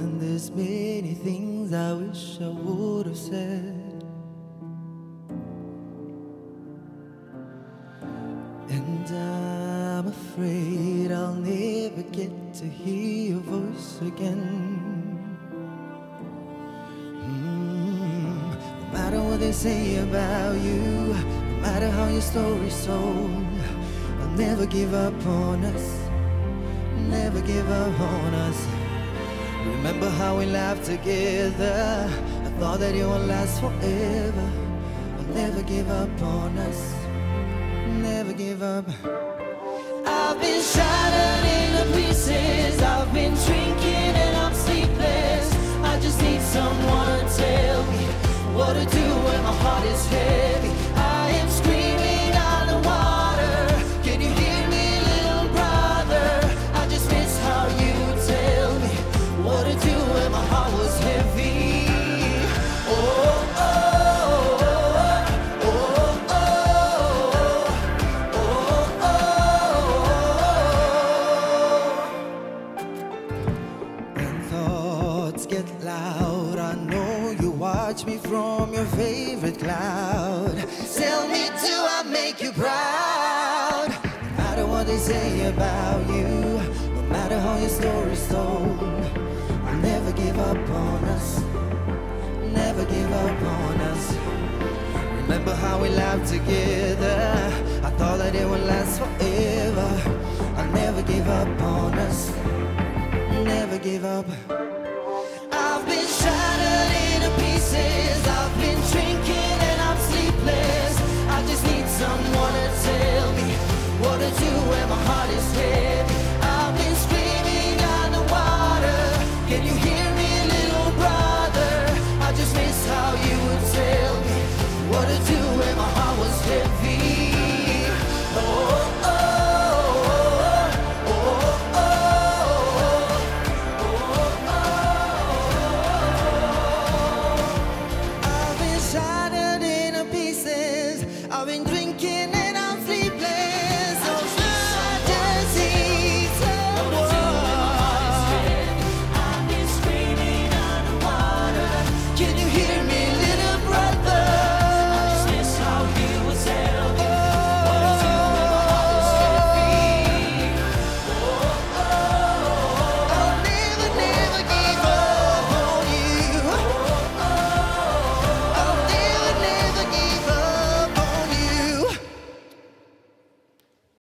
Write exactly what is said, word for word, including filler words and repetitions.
And there's many things I wish I would have said, and I'm afraid I'll never get to hear your voice again. mm, No matter what they say about you, no matter how your story's told, I'll never give up on us, never give up on us. Remember how we laughed together, I thought that it would last forever. I'll never give up on us, never give up. I've been shattered into pieces, I've been drinking and I'm sleepless. I just need someone to tell me what to do when my heart is heavy. I am screaming out the water, can you hear me, little brother? I just miss how you tell me what to do when my heart was heavy. Oh, oh. Get loud, I know you watch me from your favorite cloud. Tell me, do I make you proud? No matter what they say about you, no matter how your story's told, I'll never give up on us, never give up on us. Remember how we laughed together, I thought that it would last forever. I'll never give up on us, never give up.